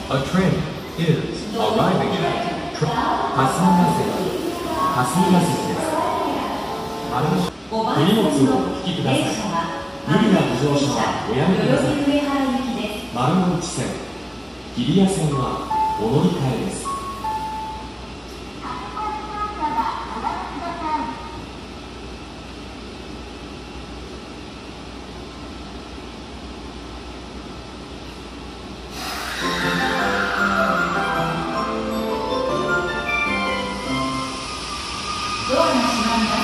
A train is arriving at霞ヶ関です。 お荷物をお引きください。無理なご乗車はおやめください。丸ノ内線、日比谷線はお乗り換えです。 ドアが閉まります。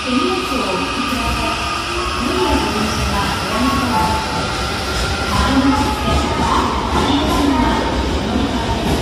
手荷物をお引きください。無理なご乗車はおやめください。丸ノ内線、日比谷線はお乗り換えです。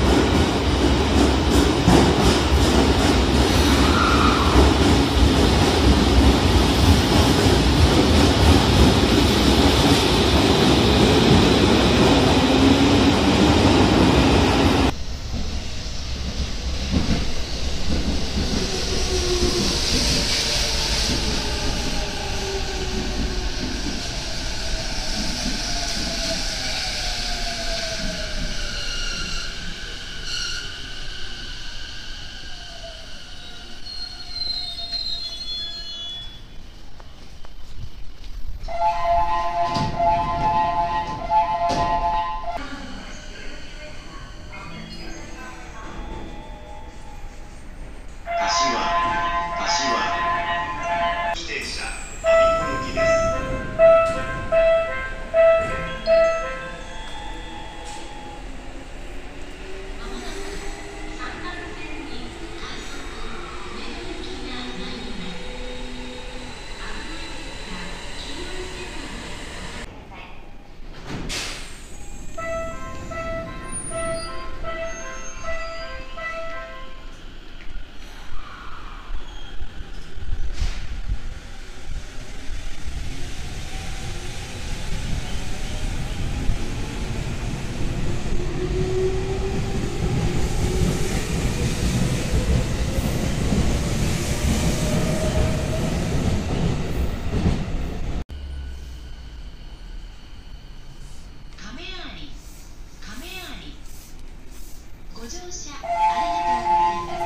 ご乗車ありがとうございます。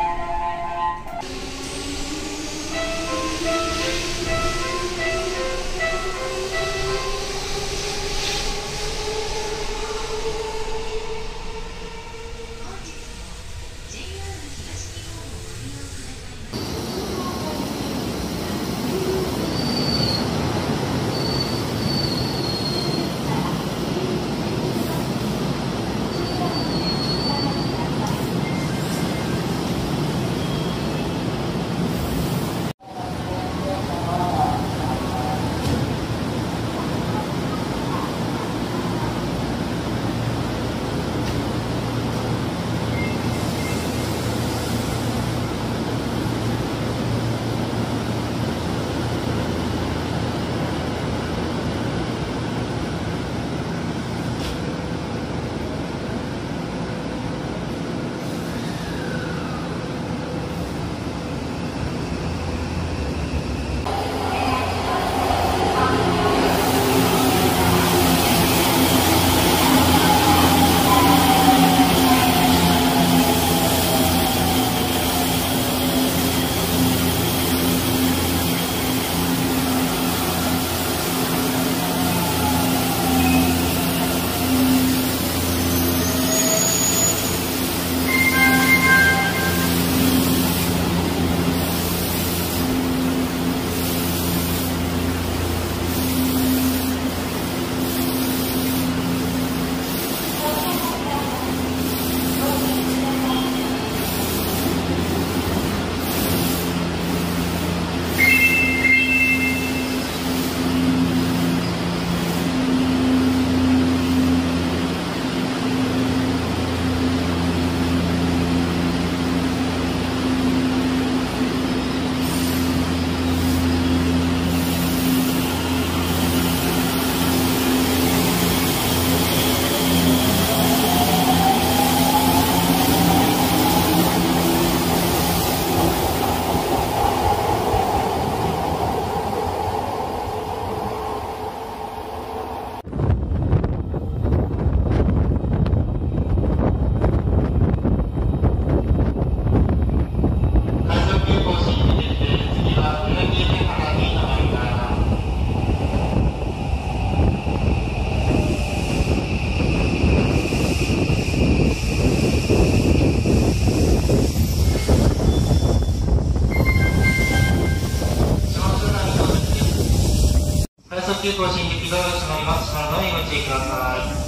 ご注意ください。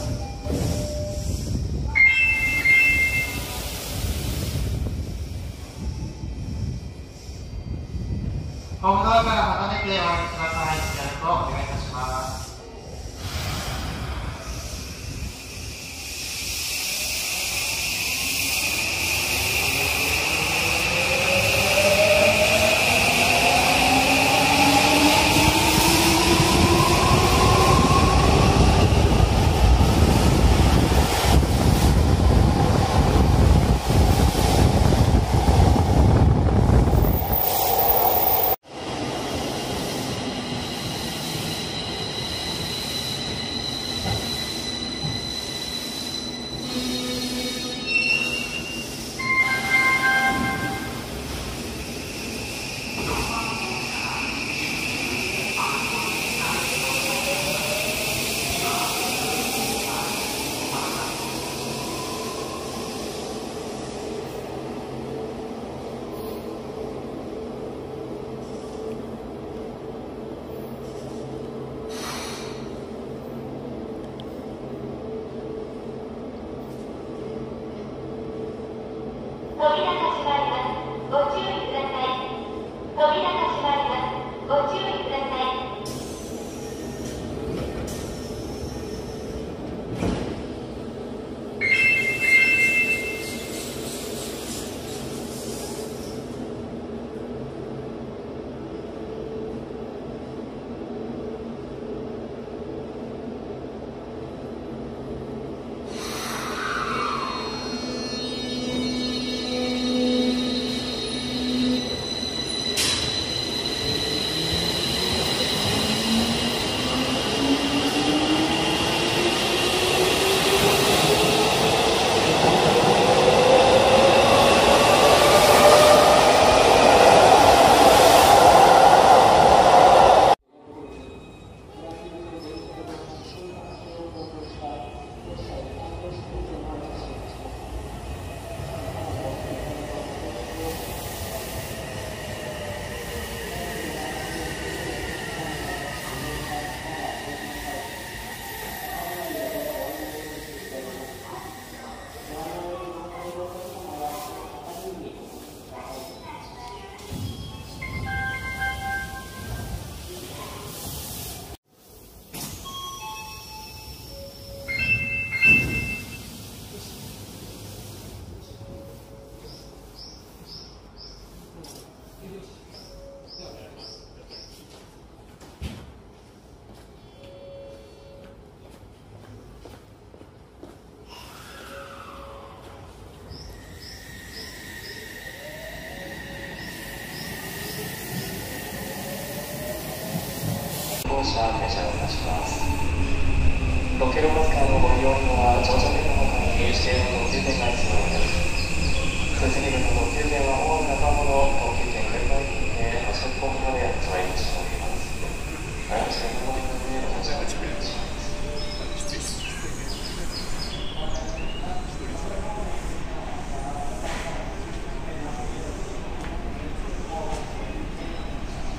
ホームドアから離れてお降りください。よろしくお願いいたします。 号車停車をいたします。6キロバス間のご利用のは乗車券の他に指定の特急券が必要です。設備分の特急券は主な若者、特急券繰り返しで80本まで発売しております。あやしのご利用でお待ちをお願いします。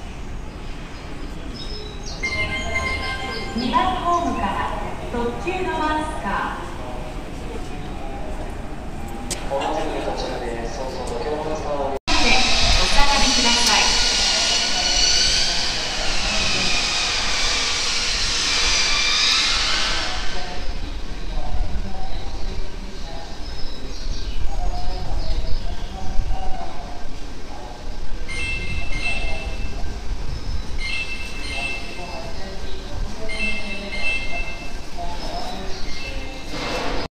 2番ホームから特急の